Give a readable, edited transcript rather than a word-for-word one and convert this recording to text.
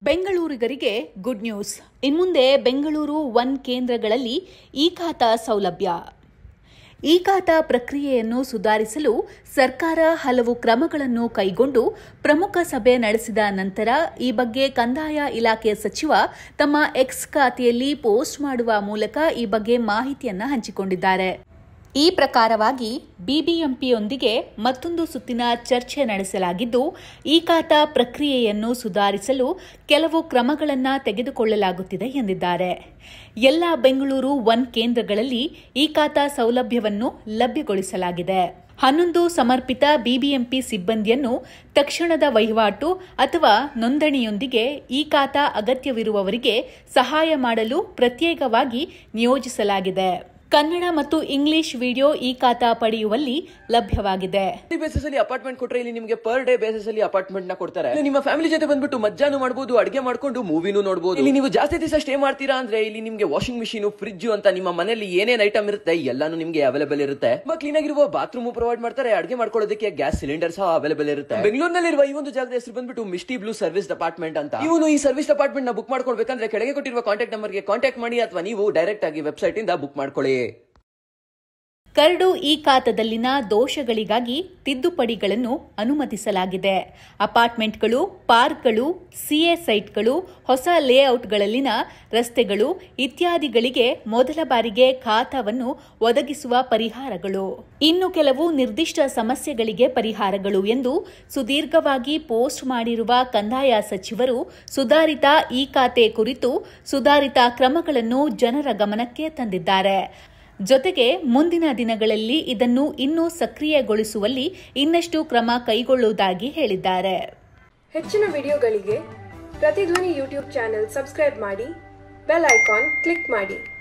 ಬೆಂಗಳೂರಿಗರಿಗೆ good news. ಇನ್ಮುಂದೆ Bengaluru one ಕೇಂದ್ರಗಳಲ್ಲಿ ಇ-ಖಾತಾ ಸೌಲಭ್ಯ. ಇ-ಖಾತಾ ಪ್ರಕ್ರಿಯೆಯನ್ನು ಸುಧಾರಿಸಲು ಸರ್ಕಾರ ಹಲವು ಕ್ರಮಗಳನ್ನು ಕೈಗೊಂಡು ಪ್ರಮುಖ ಸಭೆ ನಡೆಸಿದ ನಂತರ ಈ ಬಗ್ಗೆ ಕಂದಾಯ ಇಲಾಖೆ ಸಚಿವ ತಮ್ಮ ಎಕ್ಸ್ ಖಾತೆಯಲ್ಲಿ ಪೋಸ್ಟ್ ಮಾಡುವ ಮೂಲಕ ಈ ಬಗ್ಗೆ ಮಾಹಿತಿಯನ್ನು ಹಂಚಿಕೊಂಡಿದ್ದಾರೆ. ಈ ಪ್ರಕಾರವಾಗಿ ಬಿಬಿಎಂಪಿಯೊಂದಿಗೆ ಮತ್ತೊಂದು ಸುತ್ತಿನ ಚರ್ಚೆ ನಡೆಸಲಾಗಿದ್ದು, ಇ-ಖಾತಾ ಪ್ರಕ್ರಿಯೆಯನ್ನು ಸುಧಾರಿಸಲು ಕೆಲವು ಕ್ರಮಗಳನ್ನು ತೆಗೆದುಕೊಳ್ಳಲಾಗುತ್ತಿದೆ ಎಂದಿದ್ದಾರೆ. ಎಲ್ಲ ಬೆಂಗಳೂರು ಒನ್ ಕೇಂದ್ರಗಳಲ್ಲಿ ಇ-ಖಾತಾ ಸೌಲಭ್ಯವನ್ನು ಲಭ್ಯಗೊಳಿಸಲಾಗಿದೆ. 11 ಸಮರ್ಪಿತ ಬಿಬಿಎಂಪಿ ಸಿಬ್ಬಂದಿಯನ್ನು ತಕ್ಷಣದ ವಹಿವಾಟು ಅಥವಾ ನೋಂದಣಿಯೊಂದಿಗೆ ಇ-ಖಾತಾ ಅಗತ್ಯವಿರುವವರಿಗೆ ಸಹಾಯ ಮಾಡಲು ಪ್ರತ್ಯೇಕವಾಗಿ ನಿಯೋಜಿಸಲಾಗಿದೆ. ಕನ್ನಡ ಮತ್ತು ಇಂಗ್ಲಿಷ್ ವಿಡಿಯೋ ಇ-ಖಾತಾ ಪಡೆಯುವಲ್ಲಿ ಲಭ್ಯವಾಗಿದೆ. ಬೇಸಿಸ್ ಅಲ್ಲಿ ಅಪಾರ್ಟ್ಮೆಂಟ್ ಕೊಟ್ಟರೆ ಇಲ್ಲಿ ನಿಮಗೆ ಪರ್ ಡೇ ಬೇಸಿಸ್ ಅಲ್ಲಿ ಅಪಾರ್ಟ್ಮೆಂಟ್ ನ ಕೊಡ್ತಾರೆ. ನಿಮ್ಮ ಫ್ಯಾಮಿಲಿ ಜೊತೆ ಬಂದ್ಬಿಟ್ಟು ಮಜ್ಜಾನು ಮಾಡಬಹುದು, ಅಡಿಗೆ ಮಾಡ್ಕೊಂಡು ಮೂವಿನೂ ನೋಡಬಹುದು. ಇಲ್ಲಿ ನೀವು ಜಾಸ್ತಿ ದಿವಸ ಸ್ಟೇ ಮಾಡ್ತೀರಾ ಅಂದ್ರೆ ಇಲ್ಲಿ ನಿಮಗೆ ವಾಷಿಂಗ್ ಮಿಷಿನ್, ಫ್ರಿಡ್ಜ್ ಅಂತ ನಿಮ್ಮ ಮನೆಯಲ್ಲಿ ಏನೇನ್ ಐಟಮ್ ಇರುತ್ತೆ ಎಲ್ಲಾನು ನಿಮಗೆ ಅವೈಲೇಬಲ್ ಇರುತ್ತೆ. ಕ್ಲೀನ್ ಆಗಿರುವ ಬಾತ್ರೂಮ್ ಪ್ರೊವೈಡ್ ಮಾಡ್ತಾರೆ. ಅಡಿಗೆ ಮಾಡ್ಕೊಳ್ಳೋದಕ್ಕೆ ಗ್ಯಾಸ್ ಸಿಲಿಂಡರ್ ಸಹ ಅವೈಲೇಬಲ್ ಇರುತ್ತೆ. ಬೆಂಗಳೂರಿನಲ್ಲಿರುವ ಈ ಒಂದು ಜಾಗದ ಹೆಸರು ಬಂದ್ಬಿಟ್ಟು ಮಿಸ್ಟಿ ಬ್ಲೂ ಸರ್ವಿಸ್ ಡಿಪಾರ್ಟ್ಮೆಂಟ್ ಅಂತ. ನೀವು ಈ ಸರ್ವಿಸ್ ಡಿಪಾರ್ಟ್ಮೆಂಟ್ ನ ಬುಕ್ ಮಾಡ್ಕೊಳ್ಬೇಕಂದ್ರೆ ಕೆಳಗೆ ಕೊಟ್ಟಿರುವ ಕಾಂಟ್ಯಾಕ್ಟ್ ನಂಬರ್ ಗೆ ಕಾಂಟ್ಯಾಕ್ಟ್ ಮಾಡಿ ಅಥವಾ ನೀವು ಡೈರೆಕ್ಟ್ ಆಗಿ ವೆಬ್ಸೈಟ್ ಇಂದ ಬುಕ್ ಮಾಡ್ಕೊಳ್ಳಿ. ಕರಡು ಇ-ಖಾತಾದಲ್ಲಿನ ದೋಷಗಳಿಗಾಗಿ ತಿದ್ದುಪಡಿಗಳನ್ನು ಅನುಮತಿಸಲಾಗಿದೆ. ಅಪಾರ್ಟ್ಮೆಂಟ್ಗಳು, ಪಾರ್ಕ್ಗಳು, ಸಿಎ ಸೈಟ್ಗಳು, ಹೊಸ ಲೇಔಟ್ಗಳಲ್ಲಿನ ರಸ್ತೆಗಳು ಇತ್ಯಾದಿಗಳಿಗೆ ಮೊದಲ ಬಾರಿಗೆ ಖಾತಾವನ್ನು ಒದಗಿಸುವ ಪರಿಹಾರಗಳು. ಇನ್ನು ಕೆಲವು ನಿರ್ದಿಷ್ಟ ಸಮಸ್ಯೆಗಳಿಗೆ ಪರಿಹಾರಗಳು ಎಂದು ಸುದೀರ್ಘವಾಗಿ ಪೋಸ್ಟ್ ಮಾಡಿರುವ ಕಂದಾಯ ಸಚಿವರು ಸುಧಾರಿತ ಇ-ಖಾತೆ ಕುರಿತು ಸುಧಾರಿತ ಕ್ರಮಗಳನ್ನು ಜನರ ಗಮನಕ್ಕೆ ತಂದಿದ್ದಾರೆ. ಜೊತೆಗೆ ಮುಂದಿನ ದಿನಗಳಲ್ಲಿ ಇದನ್ನು ಇನ್ನೂ ಸಕ್ರಿಯಗೊಳಿಸುವಲ್ಲಿ ಇನ್ನಷ್ಟು ಕ್ರಮ ಕೈಗೊಳ್ಳುವುದಾಗಿ ಹೇಳಿದ್ದಾರೆ. ಹೆಚ್ಚಿನ ವಿಡಿಯೋಗಳಿಗೆ ಪ್ರತಿಧ್ವನಿ ಯೂಟ್ಯೂಬ್ ಚಾನೆಲ್ ಸಬ್ಸ್ಕ್ರೈಬ್ ಮಾಡಿ, ಬೆಲ್ ಐಕಾನ್ ಕ್ಲಿಕ್ ಮಾಡಿ.